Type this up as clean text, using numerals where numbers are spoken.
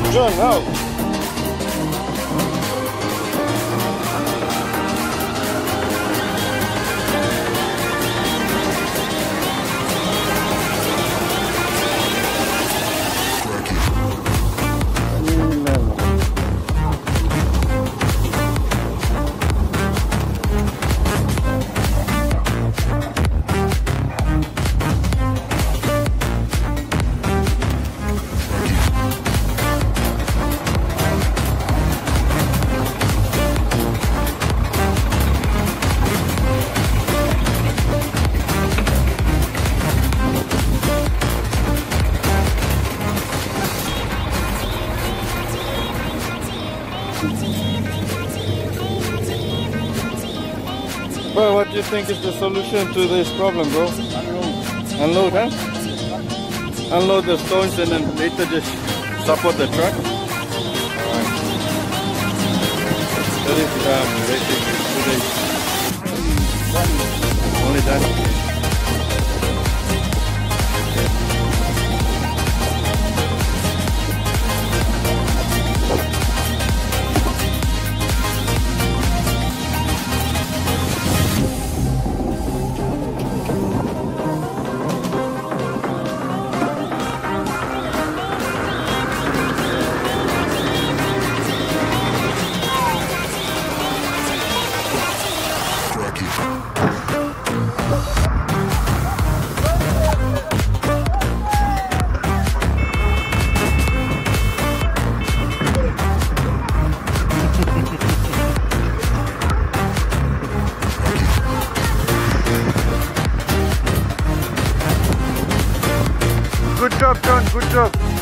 John, how? Well, what do you think is the solution to this problem, bro? Unload, huh? Unload the stones and then later just support the truck. Alright. That is basically 2 days. Only that. Good job, John. Good job.